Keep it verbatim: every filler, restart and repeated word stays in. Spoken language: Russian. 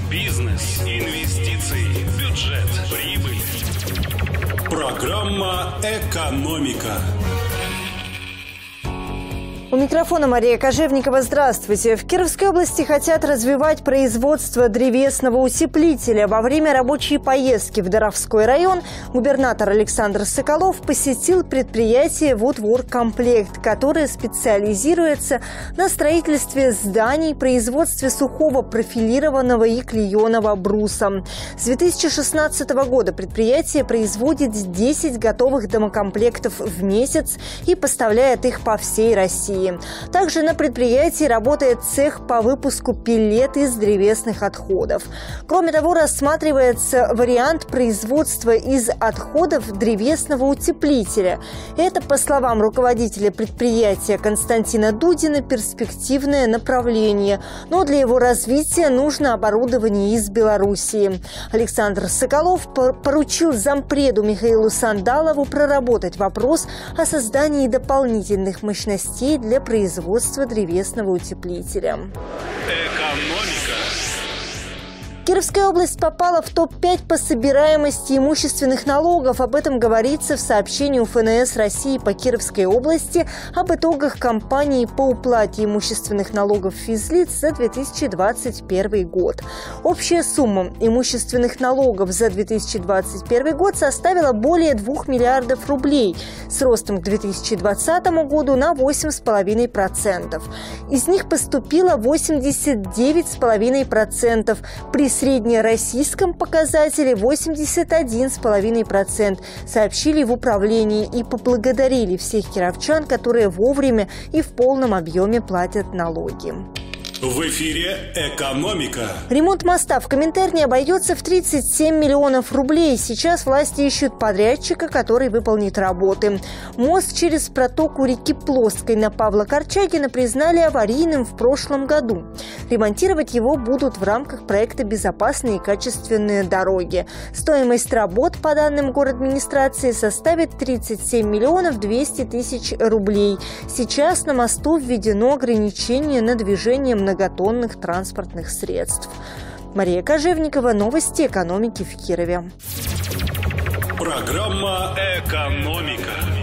Бизнес, инвестиции, бюджет, прибыль. Программа «Экономика». У микрофона Мария Кожевникова. Здравствуйте. В Кировской области хотят развивать производство древесного утеплителя. Во время рабочей поездки в Доровской район губернатор Александр Соколов посетил предприятие «Вудворкомплект», которое специализируется на строительстве зданий, производстве сухого профилированного и клееного бруса. С две тысячи шестнадцатого года предприятие производит десять готовых домокомплектов в месяц и поставляет их по всей России. Также на предприятии работает цех по выпуску пеллет из древесных отходов. Кроме того, рассматривается вариант производства из отходов древесного утеплителя. Это, по словам руководителя предприятия Константина Дудина, перспективное направление. Но для его развития нужно оборудование из Белоруссии. Александр Соколов поручил зампреду Михаилу Сандалову проработать вопрос о создании дополнительных мощностей для производства древесного утеплителя. Экономика. Кировская область попала в топ пять по собираемости имущественных налогов. Об этом говорится в сообщении УФНС России по Кировской области об итогах кампании по уплате имущественных налогов физлиц за две тысячи двадцать первый год. Общая сумма имущественных налогов за две тысячи двадцать первый год составила более двух миллиардов рублей, с ростом к две тысячи двадцатому году на восемь целых пять десятых процента. Из них поступило восемьдесят девять целых пять десятых процента, при среднероссийском показателе восемьдесят один целых пять десятых процента, сообщили в управлении и поблагодарили всех кировчан, которые вовремя и в полном объеме платят налоги. В эфире «Экономика». Ремонт моста в Коминтерне обойдется в тридцать семь миллионов рублей. Сейчас власти ищут подрядчика, который выполнит работы. Мост через протоку реки Плоской на Павла Корчагина признали аварийным в прошлом году. Ремонтировать его будут в рамках проекта «Безопасные и качественные дороги». Стоимость работ, по данным горадминистрации, составит тридцать семь миллионов двести тысяч рублей. Сейчас на мосту введено ограничение на движение многотонных транспортных средств. Мария Кожевникова, новости экономики в Кирове. Программа «Экономика».